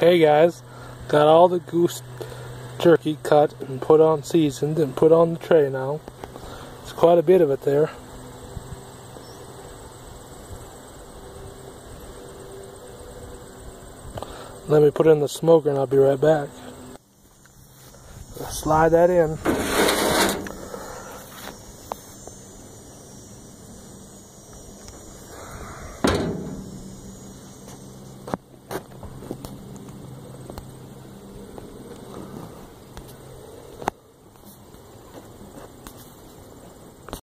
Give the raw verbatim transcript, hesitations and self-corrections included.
Hey guys, got all the goose jerky cut and put on, seasoned and put on the tray now. There's quite a bit of it there. Let me put it in the smoker and I'll be right back. Slide that in.